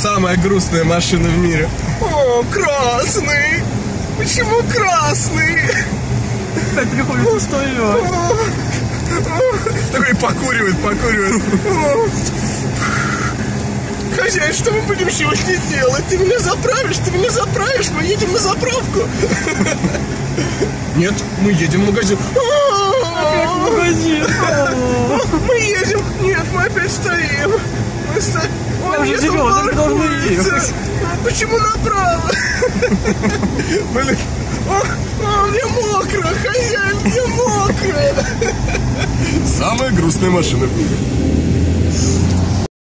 Самая грустная машина в мире. О, красный! Почему красный? Как приходится встает. Такой покуривает. Хозяин, что мы будем сегодня делать? Ты меня заправишь, мы едем на заправку. Нет, мы едем в магазин. Опять в магазин. Мы едем. Нет, мы опять стоим. Там же зеленый, мы должны ехать. Почему направо? Блин. Мне мокро, хозяин, мне мокро. Самая грустная машина в мире.